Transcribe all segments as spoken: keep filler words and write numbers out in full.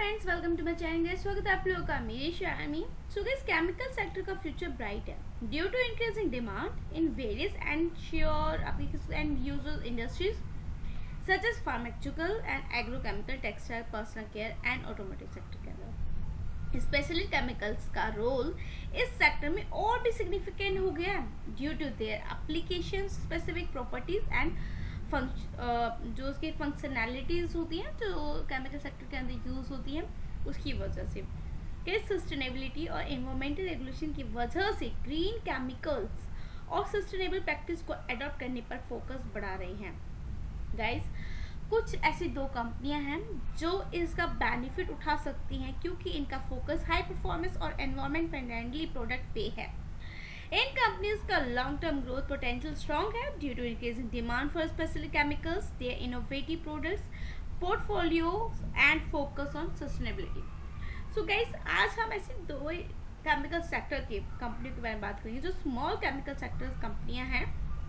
Friends, welcome to my channel. Guys, स्वागत है आप लोगों का मेरे शहर में। सो गाइस, केमिकल सेक्टर का फ्यूचर ब्राइट है due to increasing demand in various and sure application and user industries such as pharmaceutical and agrochemical, textile, personal care and automotive sector के अंदर। स्पेशली केमिकल्स का role इस sector में और भी significant हो गया है due to their application specific properties and जो उसकी फंक्शनैलिटीज़ होती हैं जो केमिकल सेक्टर के अंदर यूज़ होती हैं उसकी वजह से कि सस्टेनेबिलिटी और एनवायरमेंटल रेगुलेशन की वजह से ग्रीन केमिकल्स और सस्टेनेबल प्रैक्टिस को अडॉप्ट करने पर फोकस बढ़ा रही हैं। गाइस, कुछ ऐसी दो कंपनियां हैं जो इसका बेनिफिट उठा सकती हैं क्योंकि इनका फोकस हाई परफॉर्मेंस और एनवायरमेंट फ्रेंडली प्रोडक्ट पे है। इन कंपनीज का long term growth potential strong है due to increasing demand for special chemicals, their innovative products, portfolio and focus on sustainability. So guys, आज हम ऐसे दो केमिकल सेक्टर की कंपनियों के बारे में बात करेंगे जो स्मॉल केमिकल सेक्टर कंपनियां हैं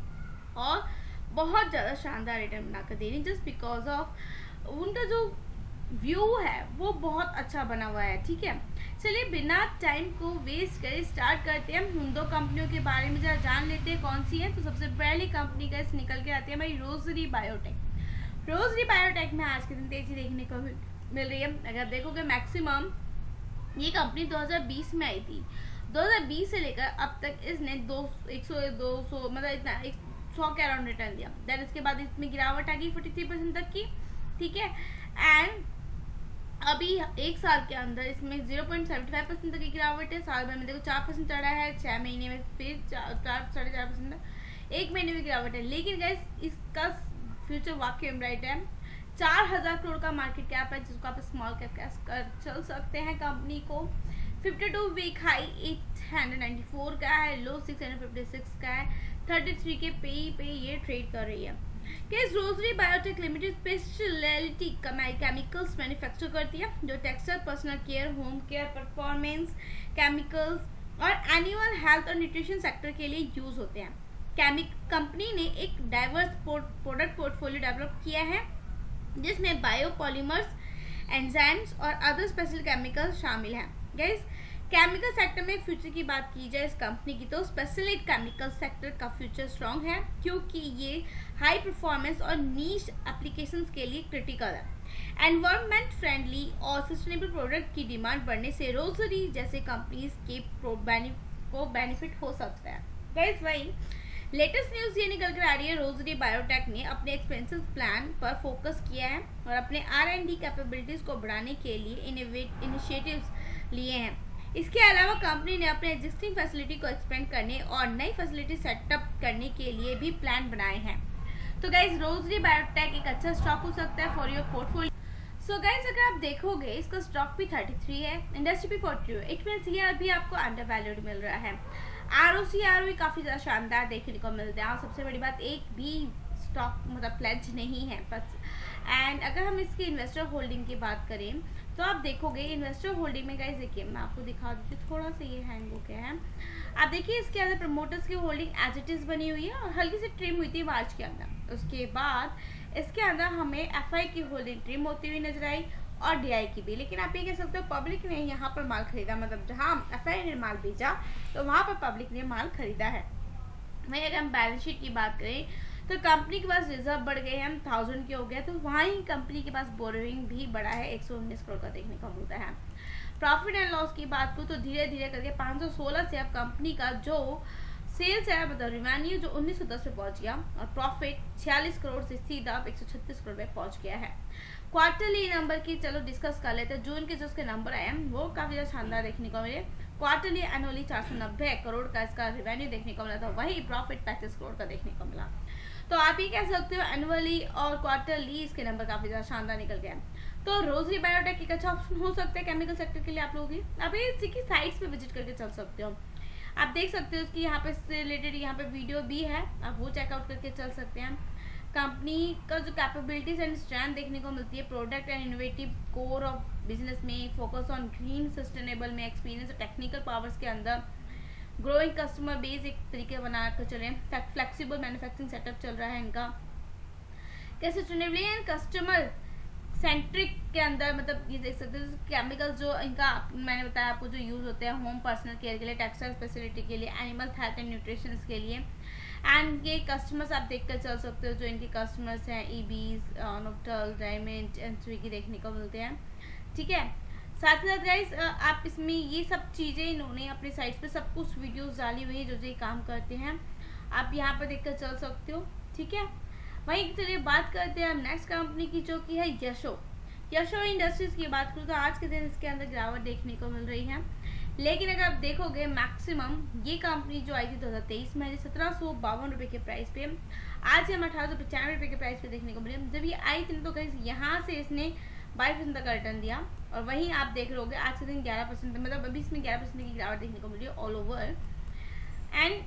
और बहुत ज़्यादा शानदार रिटर्न बनाकर दे रही, जस्ट बिकॉज ऑफ उनका जो व्यू है वो बहुत अच्छा बना हुआ है। ठीक है, चलिए बिना टाइम को वेस्ट करे स्टार्ट करते हैं। उन दो कंपनियों के बारे में जरा जान लेते हैं कौन सी है। तो सबसे पहली कंपनी का निकल के आती है हमारी रोजरी बायोटेक। रोजरी बायोटेक में आज के दिन तेजी देखने को मिल रही है। अगर देखोगे मैक्सिमम ये कंपनी दो हज़ार बीस में आई थी, दो हज़ार बीस से लेकर अब तक इसने दो एक सौ दो सौ मतलब इतना एक सौ के अराउंड रिटर्न दिया। देन इसके बाद इसमें गिरावट आ गई फोर्टी थ्री परसेंट तक की। ठीक है, एंड अभी एक साल के अंदर इसमें zero point seven five percent तक की गिरावट है। साल भर में देखो चार परसेंट चढ़ा है, छः महीने में फिर चार साढ़े चार परसेंट, एक महीने में गिरावट है। लेकिन गाइस, इसका फ्यूचर वाकई ब्राइट है। चार हजार करोड़ का मार्केट कैप है जिसको आप स्मॉल कैप कर चल सकते हैं। कंपनी को fifty two week high eight hundred ninety four का है, low six hundred fifty six का है, थर्टी थ्री के पे पे ये ट्रेड कर रही है। केस Rossari biotech limited speciality chemicals manufacture करती है जो textile, personal care, home care, performance chemicals और एनिमल हेल्थ और न्यूट्रिशन सेक्टर के लिए यूज होते हैं। केमिक कंपनी ने एक डाइवर्स प्रोडक्ट पोर्टफोलियो डेवलप किया है जिसमें बायोपॉलीमर्स, एंजाइम्स और अदर स्पेशल केमिकल्स शामिल हैं। गाइस, केमिकल सेक्टर में फ्यूचर की बात की जाए इस कंपनी की तो स्पेशलिस्ट केमिकल सेक्टर का फ्यूचर स्ट्रॉन्ग है क्योंकि ये हाई परफॉर्मेंस और नीश एप्लीकेशंस के लिए क्रिटिकल है। एनवायरनमेंट फ्रेंडली और सस्टेनेबल प्रोडक्ट की डिमांड बढ़ने से रोजरी जैसे कंपनीज के को बेनिफिट हो सकता है। गाइस, वही लेटेस्ट न्यूज़ ये निकल कर आ रही है, रोजरी बायोटेक ने अपने एक्सपेंसिव प्लान पर फोकस किया है और अपने आर एंड डी कैपेबिलिटीज को बढ़ाने के लिए इनिशिएटिव्स लिए हैं। इसके अलावा कंपनी ने अपने एग्जिस्टिंग फैसिलिटी को एक्सपेंड करने और नई फैसिलिटी सेटअप करने के लिए भी प्लान बनाए हैं। तो गाइज, रोजरी बायोटेक एक अच्छा स्टॉक हो सकता है for your portfolio. So guys, अगर आप देखोगे इसका स्टॉक भी थर्टी थ्री है, इंडस्ट्री भी फोर्टी टू, इट मीन्स ये अभी आपको अंडर वैल्यूड मिल रहा है। R O C R O काफ़ी ज़्यादा शानदार देखने को मिलते हैं और सबसे बड़ी बात एक भी स्टॉक मतलब प्लेज नहीं है बस। एंड अगर हम इसकी इन्वेस्टर होल्डिंग की बात करें तो आप देखोगे इन्वेस्टर होल्डिंग में गाइस, देखिए मैं आपको दिखा देती हूँ, थोड़ा सा ये हैंग हो गया है। आप देखिए इसके अंदर प्रमोटर्स की होल्डिंग एज इट इज़ बनी हुई है और हल्की सी ट्रिम हुई थी मार्च के अंदर। उसके बाद इसके अंदर हमें एफ आई की होल्डिंग ट्रिम होती हुई नजर आई और डी आई की भी। लेकिन आप ये कह सकते हो पब्लिक ने यहाँ पर माल खरीदा, मतलब जहाँ एफ आई ने माल बेचा तो वहाँ पर पब्लिक ने माल खरीदा है। वहीं अगर हम बैलेंस शीट की बात करें तो कंपनी के पास रिजर्व बढ़ गए हैं, थाउजेंड के हो गया, तो वहाँ ही कंपनी के पास बोरोइंग भी बढ़ा है, एक सौ उन्नीस करोड़ का देखने को मिलता है। प्रॉफिट एंड लॉस की बात करूँ तो धीरे धीरे करके पाँच सौ सोलह से अब कंपनी का जो सेल्स है मतलब रिवेन्यू जो उन्नीस सौ दस पे पहुंच गया और प्रॉफिट छियालीस करोड़ से सीधा अब एक सौ छत्तीस करोड़ पे पहुंच गया है। क्वार्टरली नंबर की चलो डिस्कस कर लेते हैं। जून के जो उसके नंबर आए हैं वो काफ़ी ज़्यादा शानदार देखने को मिले। क्वार्टरली एनुअली चार सौ नब्बे करोड़ का इसका रिवेन्यू देखने को मिला था, वही प्रॉफिट पैंतीस करोड़ का देखने को मिला। तो आप ये कह सकते हो एनुअली और क्वार्टरली इसके नंबर काफ़ी ज़्यादा शानदार निकल गए। तो रोजरी बायोटेक एक अच्छा ऑप्शन हो सकता है केमिकल सेक्टर के लिए आप लोगों की। आप इसी की साइट्स पे विजिट करके चल सकते हो। आप देख सकते हो उसकी यहाँ पे से रिलेटेड यहाँ पे वीडियो भी है, आप वो चेकआउट करके चल सकते हैं। कंपनी का जो कैपेबिलिटीज एंड स्ट्रेंथ देखने को मिलती है, product and innovative core of business में, फोकस ऑन ग्रीन सस्टेनेबल में, एक्सपीरियंस और टेक्निकल पावर्स के अंदर, ग्रोइंग कस्टमर बेस एक तरीके बना कर चले, फ्लेक्सिबल मैन्युफैक्चरिंग सेटअप चल रहा है इनका, क्या सस्टेनेबिलिटी एंड कस्टमर सेंट्रिक के अंदर, मतलब ये देख सकते हो केमिकल्स जो इनका मैंने बताया आपको जो यूज होते हैं होम पर्सनल केयर के लिए, टेक्सटाइल फैसिलिटी के लिए, एनिमल हेल्थ एंड न्यूट्रिशन के लिए। एंड ये कस्टमर्स आप देख कर चल सकते हो, जो इनके कस्टमर्स हैं ईबीज, नोक्टल, डायमंड एंड स्विगी देखने को मिलते हैं। ठीक है, साथ ही साथ गाइस आप इसमें ये सब चीज़ें इन्होंने अपने साइट पे सब कुछ वीडियोस डाली हुई है जो जो ये काम करते हैं, आप यहाँ पर देखकर चल सकते हो। ठीक है, वहीं चलिए बात करते हैं हम नेक्स्ट कंपनी की जो कि है यशो। यशो इंडस्ट्रीज की बात करूँ तो आज के दिन इसके अंदर गिरावट देखने को मिल रही है, लेकिन अगर आप देखोगे मैक्सिमम ये कंपनी जो आई थी दो हज़ार तेईस में सत्रह सौ बावन रुपये के प्राइस पे, आज हम अठारह सौ पचानवे रुपये के प्राइस पे देखने को मिले। जब ये आई थी तो कहीं यहाँ से इसने बाईस परसेंट तक का रिटर्न दिया, और वहीं आप देख रहे होगे आज के दिन ग्यारह परसेंट, मतलब अभी इसमें ग्यारह परसेंट की गिरावट देखने को मिली है ऑल ओवर। एंड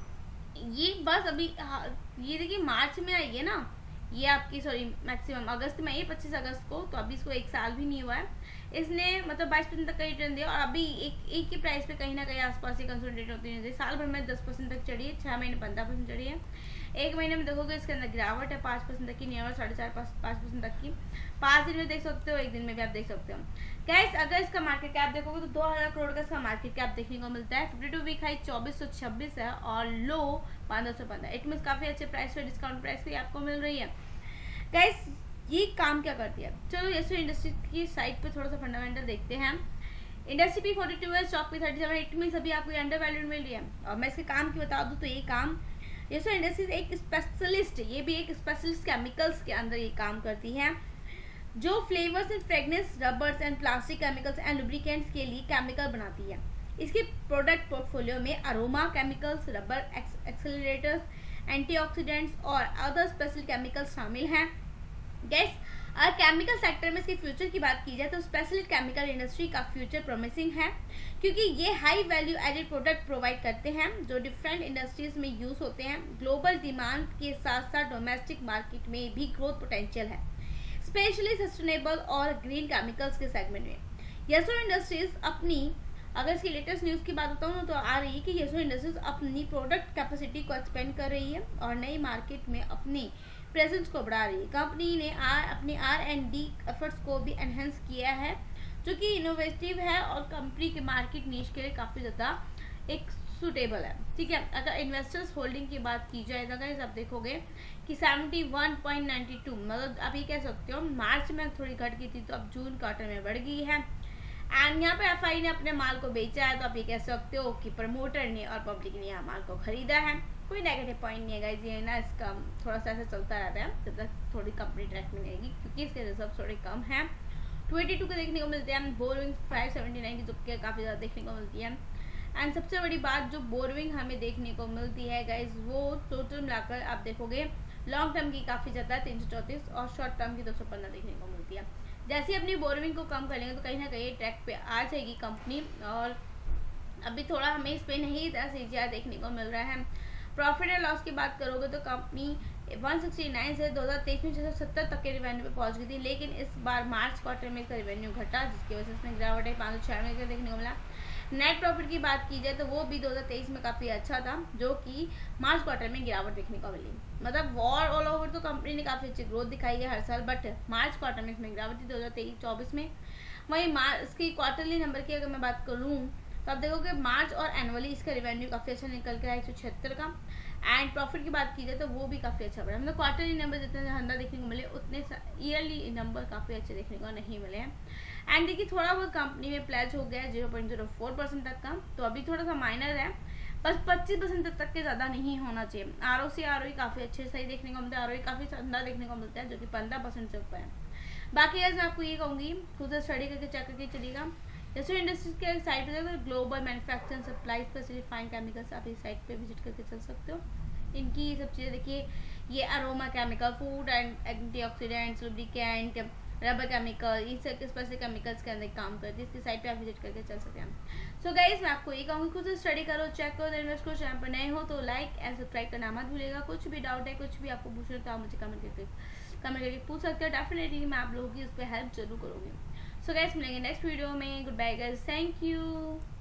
ये बस अभी ये देखिए मार्च में आई है ना, ये आपकी सॉरी मैक्सिमम अगस्त में आई है, पच्चीस अगस्त को, तो अभी इसको एक साल भी नहीं हुआ है, इसने मतलब बाईस परसेंट तक का रिटर्न दिया, और अभी एक एक के प्राइस पे कहीं ना कहीं आसपास ही कंसोलिडेट होती है। साल भर में दस परसेंट तक चढ़ी है, छः महीने पंद्रह परसेंट चढ़ी है, एक महीने में देखोगे इसके अंदर गिरावट है पाँच परसेंट तक की, नियर साढ़े चार पाँच पाँच परसेंट तक की, पाँच दिन में देख सकते हो, एक दिन में भी आप देख सकते हो। गाइस अगर इसका मार्केट कैप देखोगे तो दो हज़ार करोड़ का इसका मार्केट कैप देखने को मिलता है। फिफ्टी टू वीक हाई चौबीस सौ छब्बीस है और लो पंद्रह सौ पंद्रह, इट मीन काफी अच्छे प्राइस पे डिस्काउंट प्राइस पे आपको मिल रही है। गाइस ये काम क्या करती है, चलो यशो इंडस्ट्री की साइट पे थोड़ा सा फंडामेंटल देखते हैं। इंडस्ट्री पी फोर्टी टू है, stock P thirty seven, it mean अभी आपको अंडर वैल्यूड मिल रही है। और मैं इसके काम की बता दूं तो ये काम यशो इंडस्ट्रीज एक स्पेशलिस्ट, ये भी एक स्पेशलिस्ट केमिकल्स के अंदर ये काम करती है, जो flavours and fragrance, rubbers and plastic chemicals and lubricants के लिए केमिकल बनाती है। इसके प्रोडक्ट पोर्टफोलियो में aroma chemicals, rubber accelerators, antioxidants और अदर स्पेशल केमिकल्स शामिल हैं। गैस अगर केमिकल सेक्टर में इसके फ्यूचर की बात की जाए तो स्पेशल केमिकल इंडस्ट्री का फ्यूचर प्रॉमिसिंग है, क्योंकि ये high value added product provide करते हैं जो डिफरेंट इंडस्ट्रीज में यूज होते हैं। ग्लोबल डिमांड के साथ साथ डोमेस्टिक मार्केट में भी ग्रोथ पोटेंशियल है, स्पेशली सस्टेनेबल और ग्रीन केमिकल्स के सेगमेंट में। यशो इंडस्ट्रीज अपनी, अगर इसकी लेटेस्ट न्यूज की बात बताऊँ तो आ रही है कि यशो इंडस्ट्रीज अपनी प्रोडक्ट कैपेसिटी को एक्सपेंड कर रही है और नई मार्केट में अपनी प्रेजेंस को बढ़ा रही है। कंपनी ने आर अपने आर एंड डी एफर्ट्स को भी एनहेंस किया है, जो कि इनोवेटिव है और कंपनी के मार्केट नीश के लिए काफ़ी ज़्यादा एक सुटेबल है। ठीक है, अगर इन्वेस्टर्स होल्डिंग की बात की जाए तो गाइस आप देखोगे कि seventy one point ninety two, मतलब आप ये कह सकते हो मार्च में थोड़ी घट गई थी तो अब जून क्वार्टर में बढ़ गई है। एंड यहाँ पे एफआई ने अपने माल को बेचा है, तो आप ये कह सकते हो कि प्रमोटर ने और पब्लिक ने यहाँ माल को खरीदा है। कोई नेगेटिव पॉइंट नहीं है गाइस, ये ना इसका थोड़ा सा ऐसा चलता रहता है जब तक थोड़ी कंपनी ट्रैक में रहेगी, क्योंकि इसके रिजर्व थोड़े कम हैं। ट्वेंटी टू के देखने को मिलते हैं, बोरोइंग फाइव सेवेंटी नाइन की जो काफ़ी ज़्यादा देखने को मिलती है। एंड सबसे बड़ी बात जो बोरोइंग हमें देखने को मिलती है गाइस, वो टोटल मिलाकर आप देखोगे लॉन्ग टर्म की काफ़ी ज़्यादा तीन सौ चौंतीस और शॉर्ट टर्म की दो सौ पंद्रह देखने को मिलती है। जैसे अपनी बोरोइंग को कम कर लेंगे तो कहीं ना कहीं ट्रैक पे आ जाएगी कंपनी, और अभी थोड़ा हमें इस पर नहीं इतना सीजीआर देखने को मिल रहा है। प्रॉफिट एंड लॉस की बात करोगे तो कंपनी एक सौ उनहत्तर से दो हज़ार तेईस में छह सौ सत्तर तक के रिवेन्यू पे पहुंच गई थी, लेकिन इस बार मार्च क्वार्टर में इसका रिवेन्यू घटा, जिसकी वजह से इसमें गिरावट है पाँच सौ छियानवे का देखने को मिला। नेट प्रॉफिट की बात की जाए तो वो भी दो हज़ार तेईस में काफ़ी अच्छा था, जो कि मार्च क्वार्टर में गिरावट देखने को मिली। मतलब वॉर ऑल ओवर तो कंपनी ने काफ़ी अच्छी ग्रोथ दिखाई है हर साल, बट मार्च क्वार्टर में इसमें गिरावट थी दो हज़ार तेईस चौबीस में। वहीं मार्च इसकी क्वार्टरली नंबर की अगर मैं बात करूँ तो आप देखोगे मार्च और एनुअली इसका रिवेन्यू काफ़ी अच्छा निकल के आया एक सौ छिहत्तर का। एंड प्रॉफिट की बात की जाए तो वो भी काफ़ी अच्छा बढ़ा, मतलब क्वार्टरली नंबर जितने शानदार देखने को मिले उतने ईयरली नंबर काफ़ी अच्छे देखने को नहीं मिले हैं। एंड देखिए थोड़ा बहुत कंपनी में प्लेज हो गया है zero point zero four percent तक का, तो अभी थोड़ा सा माइनर है, बस पच्चीस परसेंट तक, तक के ज़्यादा नहीं होना चाहिए। R O C R O काफ़ी अच्छे सही देखने को मिलता है, आर ओ काफ़ी शानदार देखने को मिलता है जो कि पंद्रह परसेंट से ऊपर है। बाकी आज मैं आपको ये कहूँगी खुद से स्टडी करके चेक करके चलिएगा। यशो इंडस्ट्रीज के साइट पे जाकर global manufacturing supply specially fine chemicals आप इस साइट पे विजिट करके चल सकते हो। इनकी ये सब चीज़ें देखिए, ये aroma chemical, food and antioxidants, lubricant, rubber chemical, इन सब के स्पेशल केमिकल्स के अंदर काम करती है। इसकी साइट पे आप विजिट करके चल सकते हैं। सो गाइस मैं आपको ये कहूँगी खुद से स्टडी करो, चेक करो, इन्वेस्ट करो। चैनल पर नए हो तो लाइक एंड सब्सक्राइब करना मत भूलिएगा। कुछ भी डाउट है, कुछ भी आपको पूछना तो आप मुझे कमेंट करके कमेंट करके पूछ सकते हो। डेफिनेटली मैं आप लोगों की उस पर हेल्प जरूर करूँगी। सो गाइस मिलेंगे नेक्स्ट वीडियो में। Good bye guys, thank you.